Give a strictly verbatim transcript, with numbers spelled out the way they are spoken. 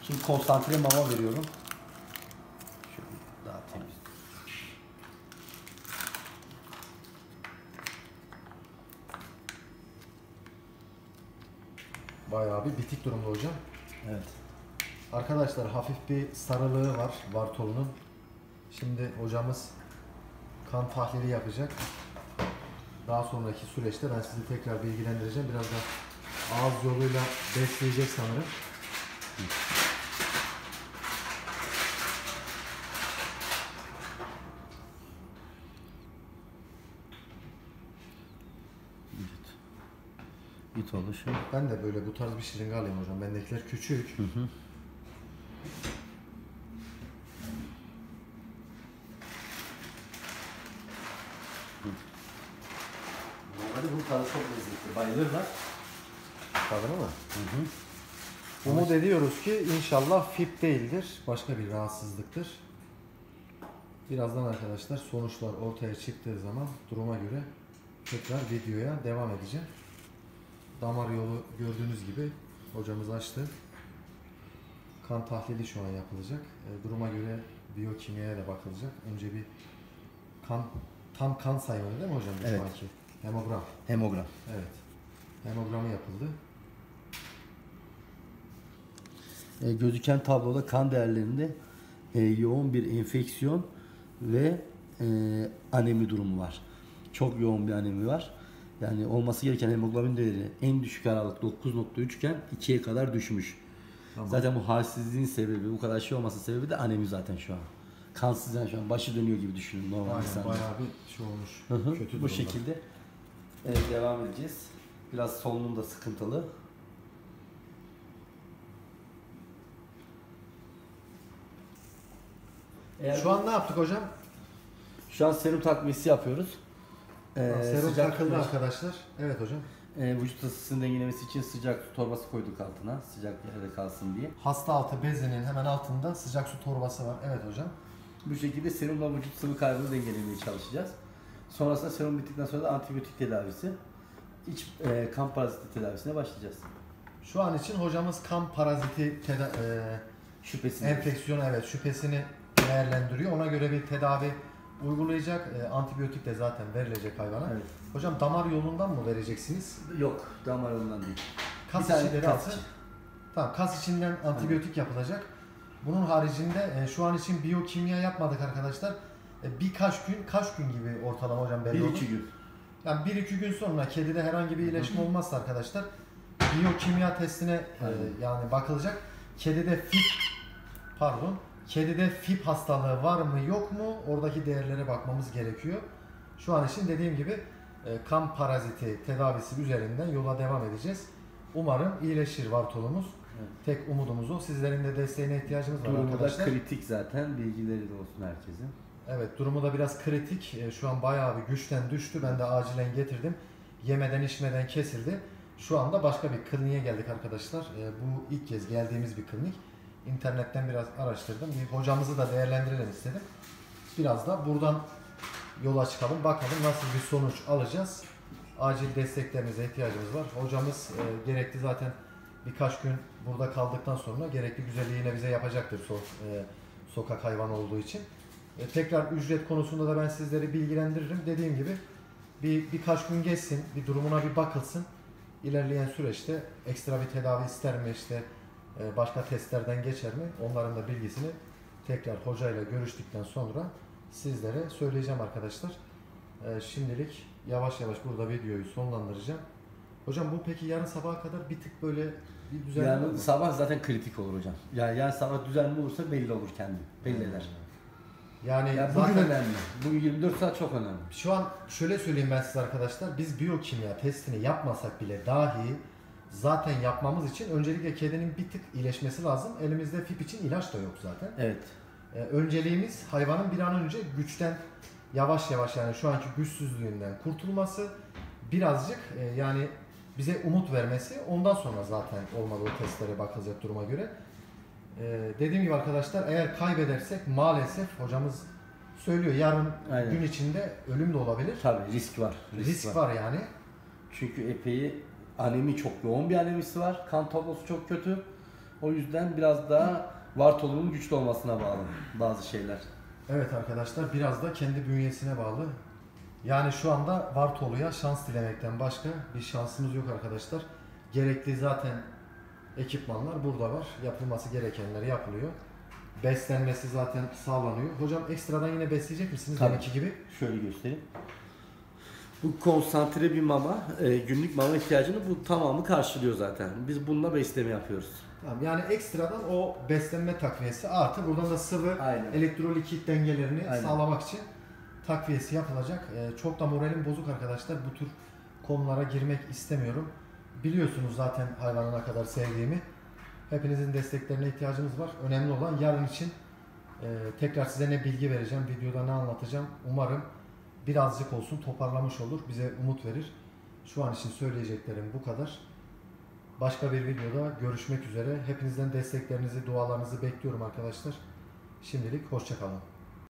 Şimdi konsantre mama veriyorum. Şöyle daha temiz. Bayağı bir bitik durumda hocam. Evet. Arkadaşlar hafif bir sarılığı var Vartolu'nun. Şimdi hocamız kan tahlili yapacak. Daha sonraki süreçte ben sizi tekrar bilgilendireceğim. Biraz da ağız yoluyla besleyecek sanırım. Git oluşu. Ben de böyle bu tarz bir şırınga alayım hocam. Bendekiler küçük. Hı hı. Normalde bu tadı çok lezzetli. Bayılırlar. Tadına mı? Hı hı. Umut ediyoruz ki inşallah F I B değildir. Başka bir rahatsızlıktır. Birazdan arkadaşlar sonuçlar ortaya çıktığı zaman duruma göre tekrar videoya devam edeceğim. Damar yolu gördüğünüz gibi hocamız açtı. Kan tahlili şu an yapılacak. E, duruma göre biyokimyaya da bakılacak. Önce bir kan, tam kan sayımı değil mi hocam bu Evet. şu anki? Hemogram. Hemogram. Evet. Hemogramı yapıldı. E, gözüken tabloda kan değerlerinde e, yoğun bir enfeksiyon ve e, anemi durumu var. Çok yoğun bir anemi var. Yani olması gereken hemoglobin değeri en düşük aralık dokuz nokta üç iken ikiye kadar düşmüş. Tamam. Zaten bu halsizliğin sebebi, bu kadar şey olması sebebi de anemi zaten şu an. Kansız, yani şu an başı dönüyor gibi düşünün normal Aynen, insanda. bayağı bir şey olmuş. Hı hı, Kötü bu durumda. şekilde evet, devam edeceğiz. Biraz solunum da sıkıntılı. Eğer Şu an ne yaptık hocam? Şu an serum takviyesi yapıyoruz. Ee, Serum sıcak takıldı güneş- arkadaşlar. Evet hocam. e, vücut ısısını dengelemesi için sıcak su torbası koyduk altına. Sıcak yerde kalsın diye. Hasta altı bezinin hemen altında sıcak su torbası var. Evet hocam. Bu şekilde serumla vücut sıvı kaybını dengelemeye çalışacağız. Sonrasında serum bittikten sonra da antibiyotik tedavisi, iç e, kan paraziti tedavisine başlayacağız. Şu an için hocamız kan paraziti teda- e, Şüphesiz. enfeksiyonu evet şüphesini değerlendiriyor. Ona göre bir tedavi uygulayacak. E, antibiyotik de zaten verilecek hayvana. Evet. Hocam damar yolundan mı vereceksiniz? Yok, damar yolundan değil. Kas Bir tane içileri kas altı. içi. Tamam, kas içinden antibiyotik yapılacak. Bunun haricinde e, şu an için biyokimya yapmadık arkadaşlar. E, birkaç gün, kaç gün gibi ortalama hocam belli Bir olur? iki gün. Yani bir iki gün sonra kedide herhangi bir iyileşme olmazsa arkadaşlar biyokimya testine e, Aynen. yani bakılacak. Kedide F I B pardon, kedide F I B hastalığı var mı yok mu? Oradaki değerlere bakmamız gerekiyor. Şu an için dediğim gibi e, kan paraziti tedavisi üzerinden yola devam edeceğiz. Umarım iyileşir Vartolumuz. Evet. Tek umudumuz o. Sizlerin de desteğine ihtiyacımız var Durumu da arkadaşlar. kritik zaten. Bilgileri de olsun herkesin. Evet, durumu da biraz kritik. E, Şu an bayağı bir güçten düştü. Ben de acilen getirdim. Yemeden içmeden kesildi. Şu anda başka bir kliniğe geldik arkadaşlar. E, Bu ilk kez geldiğimiz bir klinik. İnternetten biraz araştırdım. Bir hocamızı da değerlendirelim istedim. Biraz da buradan yola çıkalım. Bakalım nasıl bir sonuç alacağız. Acil desteklerinize ihtiyacımız var. Hocamız e, gerekli zaten birkaç gün burada kaldıktan sonra gerekli güzelliği yine bize yapacaktır so e, sokak hayvanı olduğu için. E, tekrar ücret konusunda da ben sizleri bilgilendiririm. Dediğim gibi bir birkaç gün geçsin, bir durumuna bir bakılsın. İlerleyen süreçte ekstra bir tedavi ister mi, işte e, başka testlerden geçer mi? Onların da bilgisini tekrar hocayla görüştükten sonra sizlere söyleyeceğim arkadaşlar. E, şimdilik yavaş yavaş burada videoyu sonlandıracağım. Hocam bu peki yarın sabaha kadar bir tık böyle bir düzenli olur Yani mu? sabah zaten kritik olur hocam. Yani yarın sabah düzenli olursa belli olur kendi. Belli eder. Yani Yani bugün zaten önemli. Bugün yirmi dört saat çok önemli. şu an şöyle söyleyeyim ben size arkadaşlar. Biz biyokimya testini yapmasak bile dahi zaten yapmamız için öncelikle kedinin bir tık iyileşmesi lazım. Elimizde F I B için ilaç da yok zaten. Evet. Ee, önceliğimiz hayvanın bir an önce güçten yavaş yavaş yani şu anki güçsüzlüğünden kurtulması, birazcık e, yani bize umut vermesi, ondan sonra zaten olmadı o testlere bakılacak duruma göre. Ee, dediğim gibi arkadaşlar eğer kaybedersek maalesef hocamız söylüyor yarın Aynen. gün içinde ölüm de olabilir. Tabii risk var. Risk, var. yani. Çünkü epey anemi çok yoğun bir anemisi var. Kan tablosu çok kötü. O yüzden biraz daha Vartolu'nun güçlü olmasına bağlı bazı şeyler. Evet arkadaşlar, biraz da kendi bünyesine bağlı. Yani şu anda Vartolu'ya şans dilemekten başka bir şansımız yok arkadaşlar. Gerekli zaten ekipmanlar burada var. Yapılması gerekenler yapılıyor. Beslenmesi zaten sağlanıyor. Hocam ekstradan yine besleyecek misiniz? Tabii. Deminki gibi. Şöyle göstereyim. Bu konsantre bir mama, e, günlük mama ihtiyacını bu tamamı karşılıyor zaten. Biz bununla besleme yapıyoruz. Tamam, yani ekstradan o beslenme takviyesi artı buradan da sıvı Aynen. elektrolit dengelerini Aynen. sağlamak için takviyesi yapılacak. Ee, çok da moralim bozuk arkadaşlar. Bu tür konulara girmek istemiyorum. Biliyorsunuz zaten hayvanı ne kadar sevdiğimi. Hepinizin desteklerine ihtiyacımız var. Önemli olan yarın için e, tekrar size ne bilgi vereceğim, videoda ne anlatacağım. Umarım birazcık olsun toparlamış olur, bize umut verir. Şu an için söyleyeceklerim bu kadar. Başka bir videoda görüşmek üzere. Hepinizden desteklerinizi, dualarınızı bekliyorum arkadaşlar. Şimdilik hoşça kalın.